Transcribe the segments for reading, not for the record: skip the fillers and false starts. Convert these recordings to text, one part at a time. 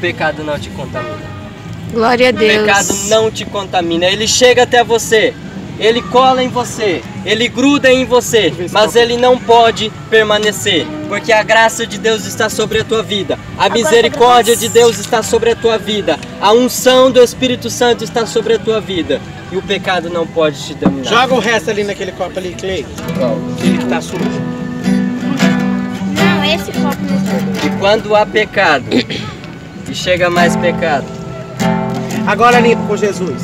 pecado não te contamina. Glória a Deus. O pecado não te contamina. Ele chega até você, ele cola em você, ele gruda em você, mas ele não pode permanecer, porque a graça de Deus está sobre a tua vida, a misericórdia de Deus está sobre a tua vida, a unção do Espírito Santo está sobre a tua vida, e o pecado não pode te dominar. Joga o resto ali naquele copo ali, Clay. Qual? Ele que tá sujo. Não, esse copo não. E quando há pecado, e chega mais pecado, agora limpa com Jesus.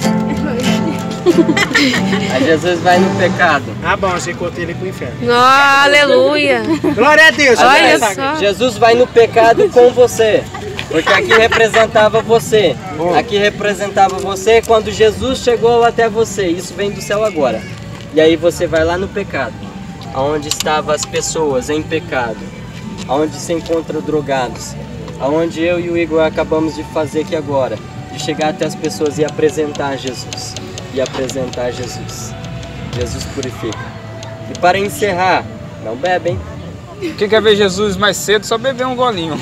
aí Jesus vai no pecado. Ah, bom, achei que eu botei ele pro inferno. Oh, aleluia. Glória a Deus. Olha Jesus. só. Jesus vai no pecado com você, porque aqui representava você. Aqui representava você quando Jesus chegou até você. Isso vem do céu agora. E aí você vai lá no pecado, aonde estavam as pessoas em pecado, aonde se encontram drogados, aonde eu e o Igor acabamos de fazer aqui agora, de chegar até as pessoas e apresentar Jesus. E apresentar Jesus. Jesus purifica. E para encerrar, não bebem. Quem quer ver Jesus mais cedo, só beber um golinho.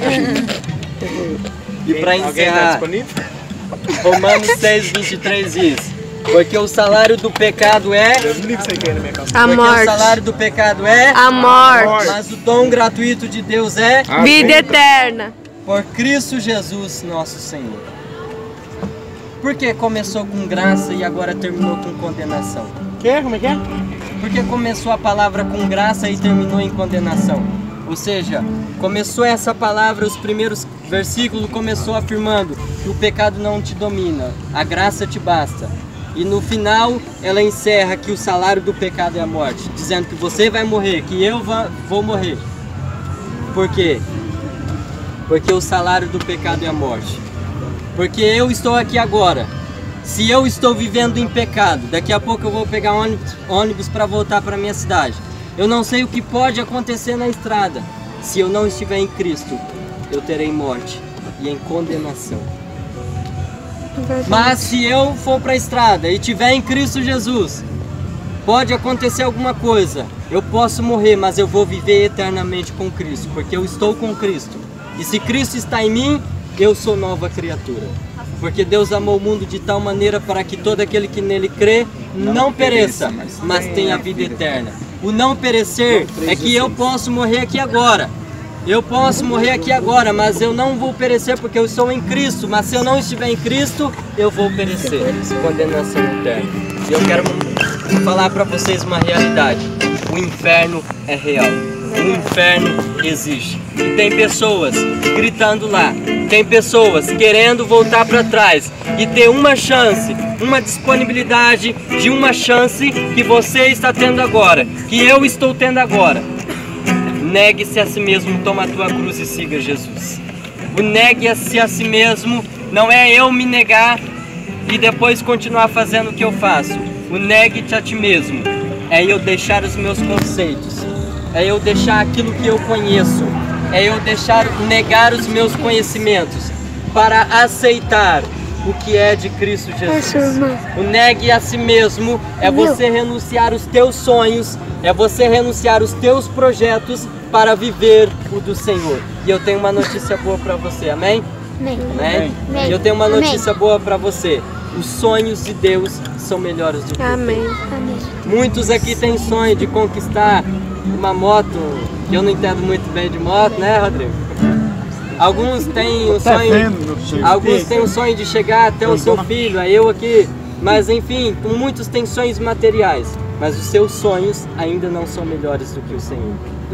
E para Alguém tá encerrar, disponível? Romanos 6:23 diz: porque o salário do pecado é... Deus me livre isso aqui na minha calça. A Porque o morte. salário do pecado é... A morte. Mas o dom gratuito de Deus é... Vida eterna. por Cristo Jesus, nosso Senhor. Porque começou com graça e agora terminou com condenação? Como é que é? Porque começou a palavra com graça e terminou em condenação. Ou seja, começou essa palavra, os primeiros versículos começou afirmando que o pecado não te domina, a graça te basta. E no final ela encerra que o salário do pecado é a morte, dizendo que você vai morrer, que eu vou morrer. Por quê? Porque o salário do pecado é a morte. Porque eu estou aqui agora. Se eu estou vivendo em pecado, daqui a pouco eu vou pegar ônibus para voltar para minha cidade. Eu não sei o que pode acontecer na estrada. Se eu não estiver em Cristo, eu terei morte e em condenação. Mas se eu for para a estrada e estiver em Cristo Jesus, pode acontecer alguma coisa. Eu posso morrer, mas eu vou viver eternamente com Cristo, porque eu estou com Cristo. E se Cristo está em mim, eu sou nova criatura. Porque Deus amou o mundo de tal maneira para que todo aquele que nele crê não pereça, mas tenha a vida eterna. O não perecer é que eu posso morrer aqui agora. Eu posso morrer aqui agora, mas eu não vou perecer porque eu estou em Cristo. Mas se eu não estiver em Cristo, eu vou perecer. Condenação eterna. E eu quero falar para vocês uma realidade. O inferno é real. O inferno existe. E tem pessoas gritando lá. Tem pessoas querendo voltar para trás e ter uma chance, uma disponibilidade de uma chance que você está tendo agora, que eu estou tendo agora. Negue-se a si mesmo, toma a tua cruz e siga Jesus. O negue-se a si mesmo não é eu me negar e depois continuar fazendo o que eu faço. O negue-te a ti mesmo é eu deixar os meus conceitos, é eu deixar aquilo que eu conheço, é eu negar os meus conhecimentos para aceitar o que é de Cristo Jesus. O negue a si mesmo é você renunciar os teus sonhos, é você renunciar os teus projetos para viver o do Senhor. E eu tenho uma notícia boa para você, amém? Amém? E eu tenho uma notícia boa para você. Os sonhos de Deus são melhores do que Amém. muitos aqui têm sonho de conquistar uma moto, que eu não entendo muito bem de moto, né, Rodrigo? Alguns têm o sonho de chegar até o seu filho, é eu aqui. Mas enfim, muitos têm sonhos materiais, mas os seus sonhos ainda não são melhores do que o Senhor.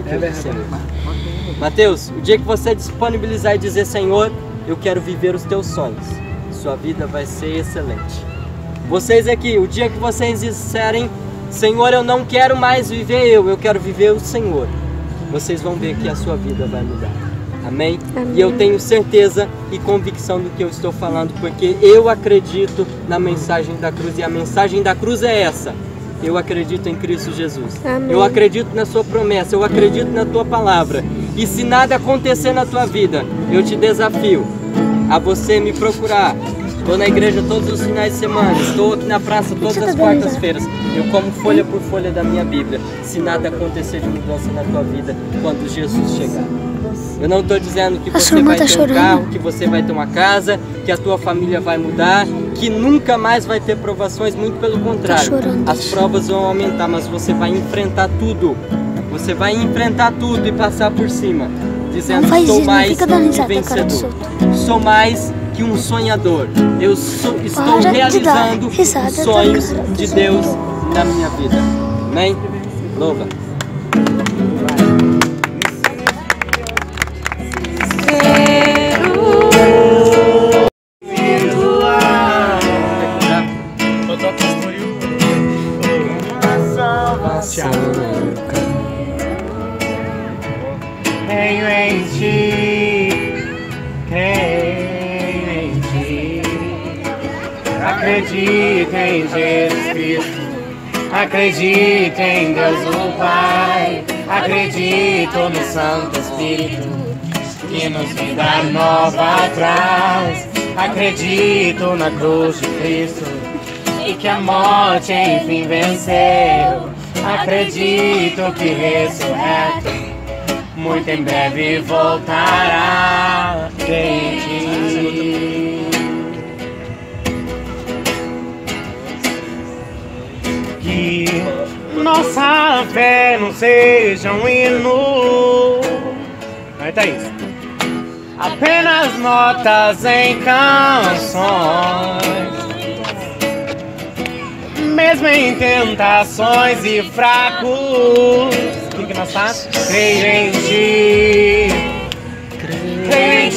Mateus, o dia que você disponibilizar e dizer: Senhor, eu quero viver os teus sonhos, sua vida vai ser excelente. Vocês aqui, o dia que vocês disserem: Senhor, eu não quero mais viver eu quero viver o Senhor, vocês vão ver que a sua vida vai mudar. Amém? E eu tenho certeza e convicção do que eu estou falando, porque eu acredito na mensagem da cruz, e a mensagem da cruz é essa: eu acredito em Cristo Jesus. Amém. Eu acredito na sua promessa, eu acredito na tua palavra. E se nada acontecer na tua vida, eu te desafio a você me procurar Estou na igreja todos os finais de semana, estou aqui na praça todas as quartas-feiras. Eu como folha por folha da minha Bíblia, se nada acontecer de mudança na tua vida quando Jesus chegar. Eu não estou dizendo que você vai ter um carro, que você vai ter uma casa, que a tua família vai mudar, que nunca mais vai ter provações, muito pelo contrário. As provas vão aumentar, mas você vai enfrentar tudo. Você vai enfrentar tudo e passar por cima, dizendo: sou mais que um vencedor. Sou mais que um sonhador. Eu estou realizando os sonhos de Deus na minha vida. Amém? Louva. Creio em ti, creio em ti. Acredito em Jesus Cristo, acredito em Deus o Pai, acredito no Santo Espírito que nos vida nova traz. Acredito na cruz de Cristo e que a morte enfim venceu. Acredito que ressurreto muito em breve voltará em ti. Que nossa fé não seja um hino, aí tá isso, apenas notas em canções. Mesmo em tentações e fracos, o que nós fazemos? Creio em ti, creio em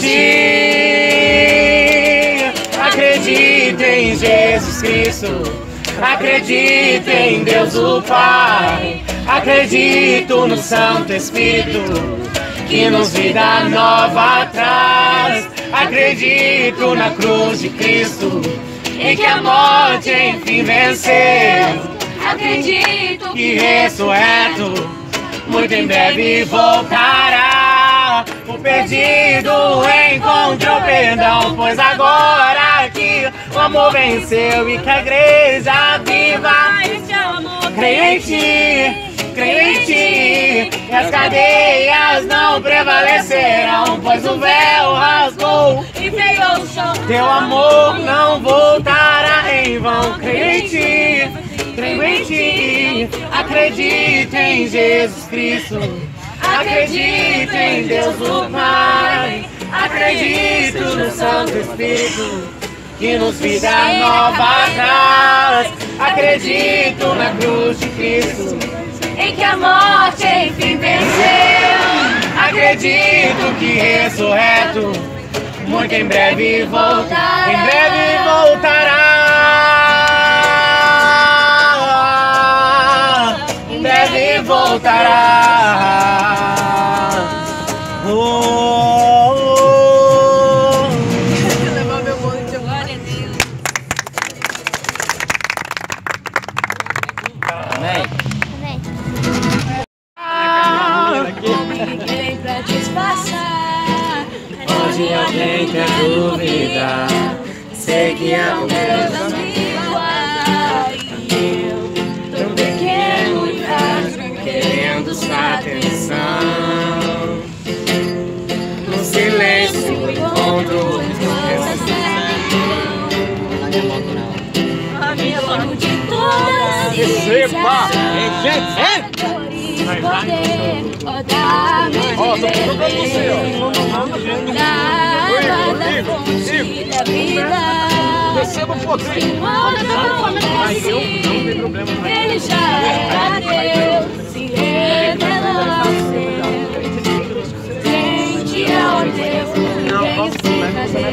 ti. Acredito em Jesus Cristo, acredito em Deus o Pai, acredito no Santo Espírito que nos vida nova traz. Acredito na cruz de Cristo e que a morte enfim venceu. Acredito que ressurreto muito em breve voltará. O perdido encontrou perdão, pois agora que o amor venceu e que a igreja viva. Creio em ti, creio em ti, e as cadeias não prevalecerão, pois o véu rasgou e veio ao chão. Teu amor não voltará em vão. Creio em ti, creio em ti, acredito em Jesus Cristo, acredito em Deus o Pai, acredito no Santo Espírito que nos vida nova traz. Acredito na cruz de Cristo em que a morte enfim venceu. Acredito que ressurreto muito em breve voltará. Em breve voltará. Em breve voltará. Amém. Ninguém pra disfarçar. Hoje alguém quer dúvida, sei que há um Deus da minha e eu tão pequeno e fraco, querendo sua atenção. No silêncio encontro longe de todas poder, ó, dá-me da fonte da vida. Receba o poder. Ele já é Deus, se revelou ao céu. Frente ao Deus, ninguém se fazer.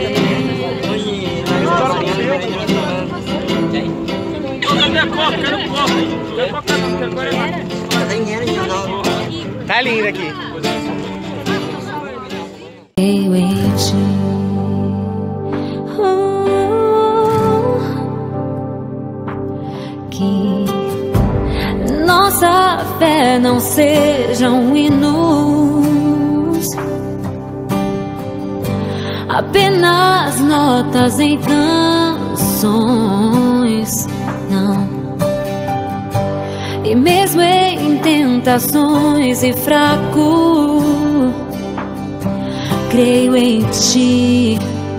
Tá lindo aqui. Eu em ti, que nossa fé não sejam hinos, apenas notas em canções, não. E mesmo em tentações e fraco, creio em ti,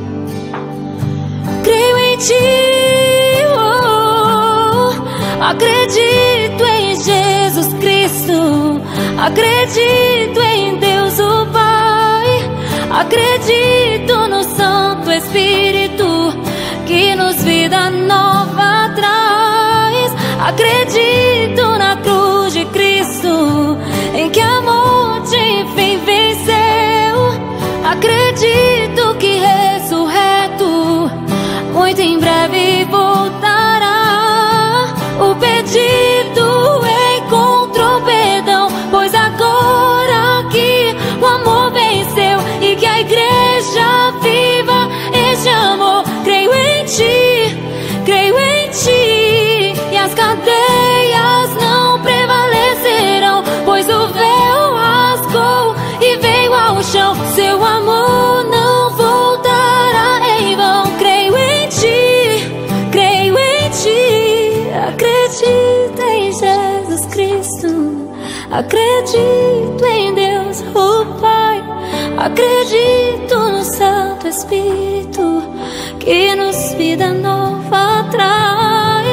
creio em ti, oh. Acredito em Jesus Cristo, acredito em Deus o Pai, acredito no Santo Espírito que nos vida nova traz. Acredito na cruz de Cristo, em que a morte enfim venceu. Acredito que ressurreto muito em breve voltará. O pedido encontrou perdão, pois agora que o amor venceu e que a igreja viva este amor. Creio em ti, creio em ti, e as cadeias não prevalecerão, pois o véu rasgou e veio ao chão. Seu amor não voltará em vão. Creio em ti, creio em ti. Acredito em Jesus Cristo, acredito em Deus o Pai, acredito no Santo Espírito que nos vida nova traz.